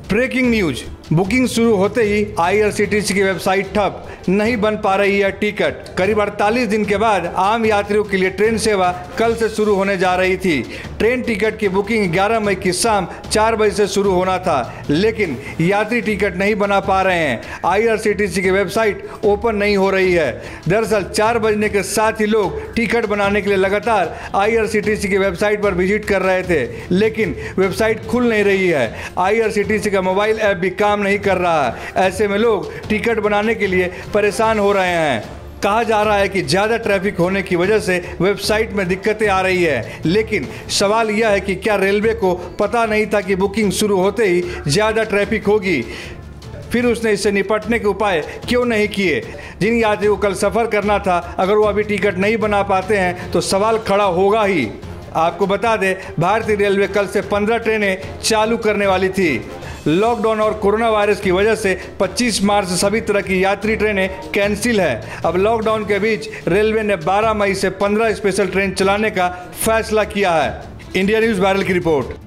Breaking news, booking शुरू होते ही IRCTC की वेबसाइट ठप, नहीं बन पा रही है टिकट। करीब 48 दिन के बाद आम यात्रियों के लिए ट्रेन सेवा कल से शुरू होने जा रही थी। ट्रेन टिकट की बुकिंग 11 मई की शाम 4 बजे से शुरू होना था, लेकिन यात्री टिकट नहीं बना पा रहे हैं। आईआरसीटीसी की वेबसाइट ओपन नहीं हो रही है। दरअसल 4 बजने के साथ ही लोग टिकट बनाने के लिए लगातार आईआरसीटीसी की वेबसाइट पर विजिट कर रहे थे, लेकिन वेबसाइट खुल नहीं रही है। आईआरसीटीसी का मोबाइल ऐप भी काम नहीं कर रहा है। ऐसे में लोग टिकट बनाने के लिए परेशान हो रहे हैं। कहा जा रहा है कि ज़्यादा ट्रैफिक होने की वजह से वेबसाइट में दिक्कतें आ रही है, लेकिन सवाल यह है कि क्या रेलवे को पता नहीं था कि बुकिंग शुरू होते ही ज़्यादा ट्रैफिक होगी? फिर उसने इससे निपटने के उपाय क्यों नहीं किए? जिन यात्रियों को कल सफ़र करना था, अगर वो अभी टिकट नहीं बना पाते हैं तो सवाल खड़ा होगा ही। आपको बता दें, भारतीय रेलवे कल से 15 ट्रेनें चालू करने वाली थी। लॉकडाउन और कोरोना वायरस की वजह से 25 मार्च से सभी तरह की यात्री ट्रेनें कैंसिल है। अब लॉकडाउन के बीच रेलवे ने 12 मई से 15 स्पेशल ट्रेन चलाने का फैसला किया है। इंडिया न्यूज़ वायरल की रिपोर्ट।